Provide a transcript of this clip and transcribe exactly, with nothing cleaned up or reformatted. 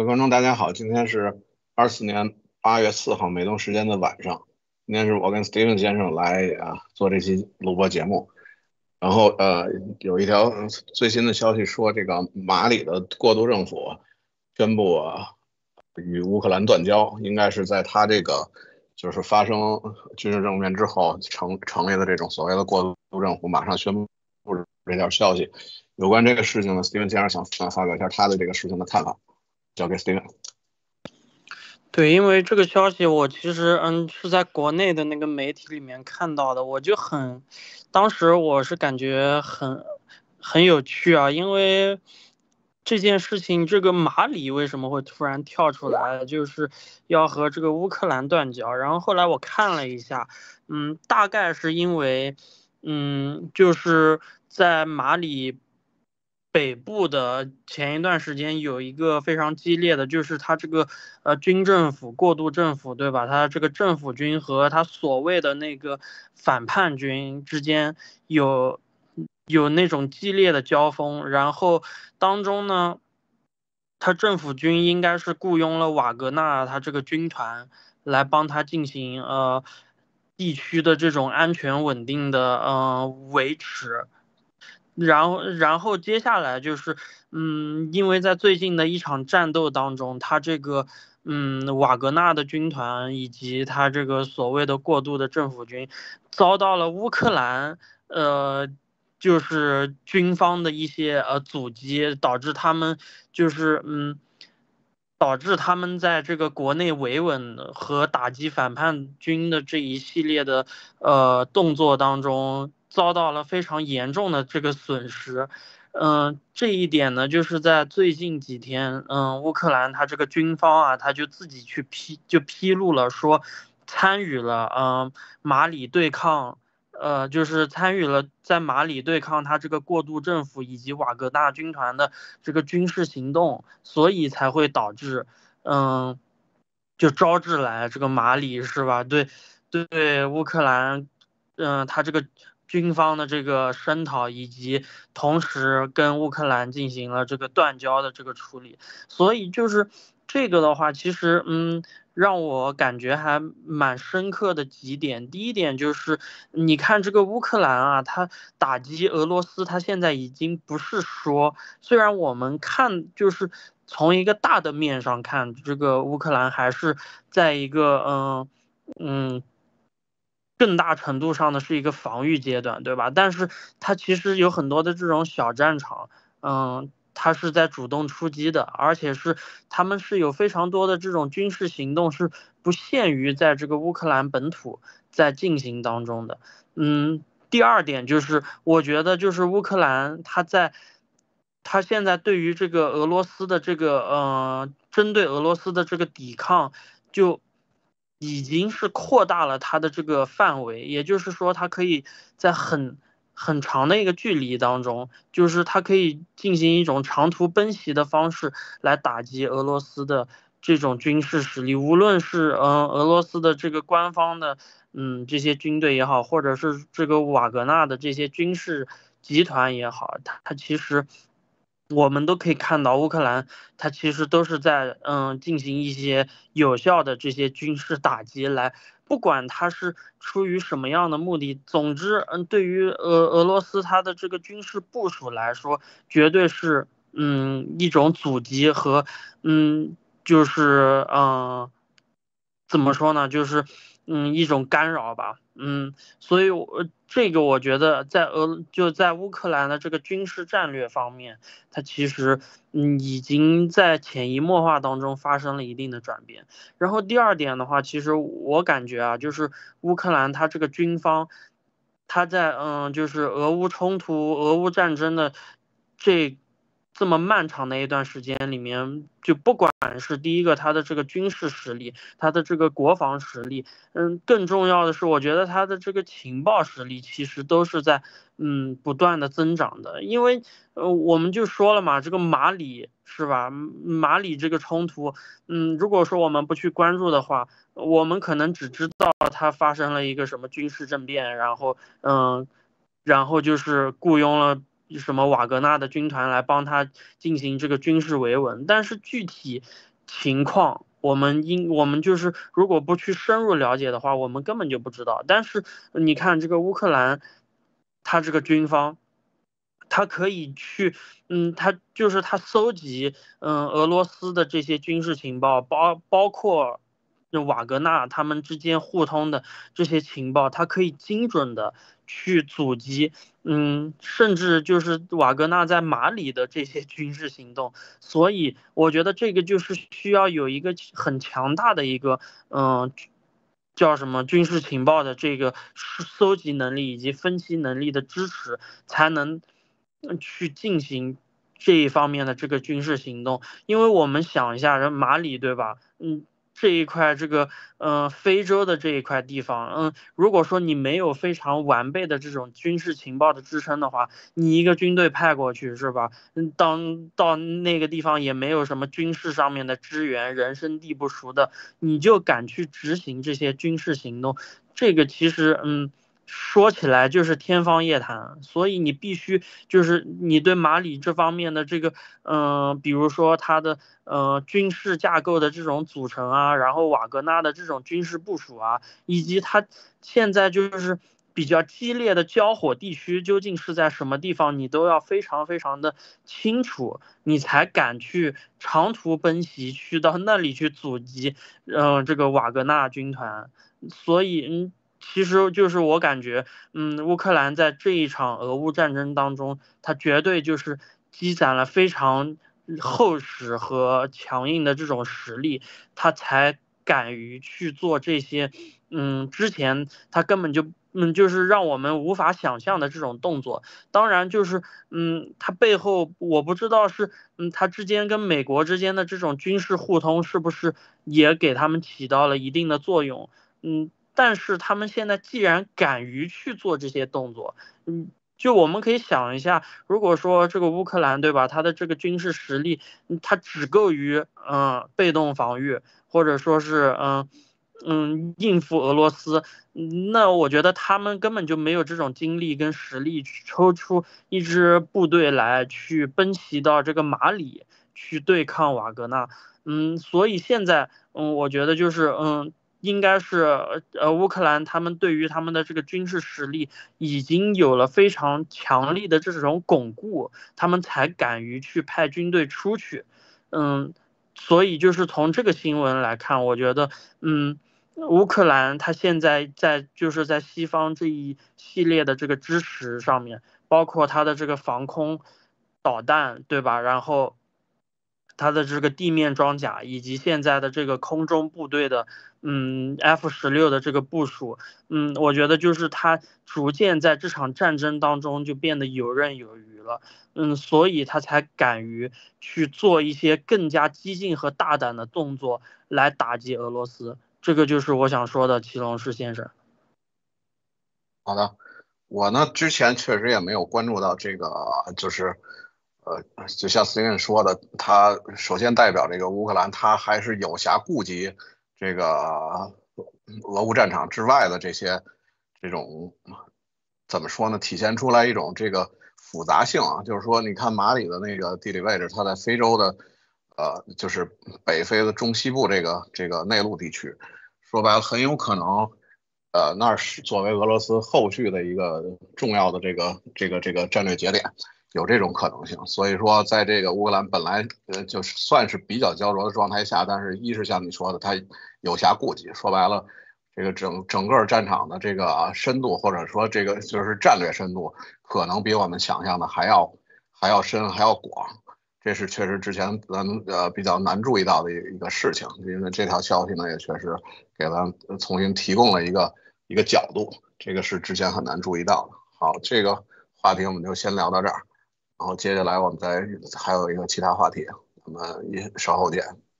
各位观众，大家好，今天是二四年八月四号美东时间的晚上。今天是我跟 Steven 先生来啊做这期录播节目。然后呃，有一条呃最新的消息说，这个马里的过渡政府宣布啊与乌克兰断交，应该是在他这个就是发生军事政变之后成成立的这种所谓的过渡政府，马上宣布这条消息。有关这个事情呢，Steven 先生想想发表一下他的这个事情的看法。交给 Steven。 对，因为这个消息我其实嗯是在国内的那个媒体里面看到的，我就很，当时我是感觉很很有趣啊，因为这件事情，这个马里为什么会突然跳出来，就是要和这个乌克兰断交，然后后来我看了一下，嗯，大概是因为，嗯，就是在马里北部的前一段时间有一个非常激烈的，就是他这个呃军政府过渡政府，对吧？他这个政府军和他所谓的那个反叛军之间有有那种激烈的交锋，然后当中呢，他政府军应该是雇佣了瓦格纳他这个军团来帮他进行呃地区的这种安全稳定的呃维持。然后，然后接下来就是，嗯，因为在最近的一场战斗当中，他这个，嗯，瓦格纳的军团以及他这个所谓的过渡的政府军，遭到了乌克兰，呃，就是军方的一些呃阻击，导致他们就是，嗯。导致他们在这个国内维稳和打击反叛军的这一系列的呃动作当中，遭到了非常严重的这个损失。嗯、呃，这一点呢，就是在最近几天，嗯、呃，乌克兰他这个军方啊，他就自己去披就披露了说，参与了嗯、呃、马里对抗。呃，就是参与了在马里对抗他这个过渡政府以及瓦格纳军团的这个军事行动，所以才会导致，嗯，就招致来这个马里是吧？对，对乌克兰，嗯，他这个军方的这个声讨，以及同时跟乌克兰进行了这个断交的这个处理，所以就是这个的话，其实嗯。让我感觉还蛮深刻的几点。第一点就是，你看这个乌克兰啊，它打击俄罗斯，它现在已经不是说，虽然我们看就是从一个大的面上看，这个乌克兰还是在一个嗯嗯更大程度上的是一个防御阶段，对吧？但是它其实有很多的这种小战场，嗯。它是在主动出击的，而且是他们是有非常多的这种军事行动是不限于在这个乌克兰本土在进行当中的。嗯，第二点就是，我觉得就是乌克兰它在它现在对于这个俄罗斯的这个呃，针对俄罗斯的这个抵抗，就已经是扩大了它的这个范围，也就是说，它可以在很很长的一个距离当中，就是它可以进行一种长途奔袭的方式来打击俄罗斯的这种军事实力，无论是嗯俄罗斯的这个官方的嗯这些军队也好，或者是这个瓦格纳的这些军事集团也好，它它其实我们都可以看到，乌克兰它其实都是在嗯进行一些有效的这些军事打击来。不管它是出于什么样的目的，总之，嗯，对于俄俄罗斯它的这个军事部署来说，绝对是嗯一种阻击和嗯就是嗯怎么说呢，就是嗯一种干扰吧。嗯，所以我这个我觉得在俄就在乌克兰的这个军事战略方面，它其实嗯已经在潜移默化当中发生了一定的转变。然后第二点的话，其实我感觉啊，就是乌克兰它这个军方，它在嗯，就是俄乌冲突、俄乌战争的这这么漫长的一段时间里面，就不管是第一个它的这个军事实力，它的这个国防实力，嗯，更重要的是，我觉得它的这个情报实力其实都是在嗯不断的增长的，因为呃我们就说了嘛，这个马里是吧？马里这个冲突，嗯，如果说我们不去关注的话，我们可能只知道它发生了一个什么军事政变，然后嗯，然后就是雇佣了什么瓦格纳的军团来帮他进行这个军事维稳，但是具体情况，我们应我们就是如果不去深入了解的话，我们根本就不知道。但是你看这个乌克兰，他这个军方。他可以去，嗯，他就是他搜集，嗯，俄罗斯的这些军事情报，包包括瓦格纳他们之间互通的这些情报，他可以精准的去阻击，嗯，甚至就是瓦格纳在马里的这些军事行动。所以我觉得这个就是需要有一个很强大的一个，嗯。叫什么军事情报的这个搜集能力以及分析能力的支持，才能去进行这一方面的这个军事行动。因为我们想一下，人马里对吧？嗯，这一块这个嗯、呃、非洲的这一块地方，嗯，如果说你没有非常完备的这种军事情报的支撑的话，你一个军队派过去是吧？嗯，当到那个地方也没有什么军事上面的支援，人生地不熟的，你就敢去执行这些军事行动，这个其实嗯。说起来就是天方夜谭，所以你必须就是你对马里这方面的这个，嗯、呃，比如说它的呃军事架构的这种组成啊，然后瓦格纳的这种军事部署啊，以及它现在就是比较激烈的交火地区究竟是在什么地方，你都要非常非常的清楚，你才敢去长途奔袭去到那里去阻击，嗯、呃，这个瓦格纳军团。所以，嗯，其实就是我感觉，嗯，乌克兰在这一场俄乌战争当中，它绝对就是积攒了非常厚实和强硬的这种实力，他才敢于去做这些，嗯，之前他根本就。嗯，就是让我们无法想象的这种动作。当然，就是嗯，他背后我不知道是嗯，他之间跟美国之间的这种军事互通是不是也给他们起到了一定的作用。嗯，但是他们现在既然敢于去做这些动作，嗯，就我们可以想一下，如果说这个乌克兰对吧，他的这个军事实力，他只够于嗯、呃、被动防御，或者说是嗯嗯应付俄罗斯，那我觉得他们根本就没有这种精力跟实力去抽出一支部队来去奔袭到这个马里去对抗瓦格纳。嗯，所以现在嗯，我觉得就是嗯。应该是呃乌克兰他们对于他们的这个军事实力已经有了非常强力的这种巩固，他们才敢于去派军队出去。嗯，所以就是从这个新闻来看，我觉得嗯乌克兰他现在在就是在西方这一系列的这个支持上面，包括他的这个防空导弹，对吧？然后它的这个地面装甲以及现在的这个空中部队的，嗯，F 十六的这个部署，嗯，我觉得就是它逐渐在这场战争当中就变得游刃有余了，嗯，所以他才敢于去做一些更加激进和大胆的动作来打击俄罗斯。这个就是我想说的，祁隆石先生。 好的，我呢之前确实也没有关注到这个，就是呃，就像 Steven 说的，他首先代表这个乌克兰，他还是有暇顾及这个俄乌战场之外的这些这种怎么说呢？体现出来一种这个复杂性啊，就是说，你看马里的那个地理位置，它在非洲的呃，就是北非的中西部这个这个内陆地区，说白了很有可能。呃，那是作为俄罗斯后续的一个重要的这个这个这个战略节点，有这种可能性。所以说，在这个乌克兰本来呃就是算是比较焦灼的状态下，但是一是像你说的，他有暇顾及。说白了，这个整整个战场的这个深度，或者说这个就是战略深度，可能比我们想象的还要还要深还要广。这是确实之前咱呃比较难注意到的一个事情，因为这条消息呢也确实给咱重新提供了一个一个角度，这个是之前很难注意到的。好，这个话题我们就先聊到这儿，然后接下来我们再还有一个其他话题，我们一稍后见。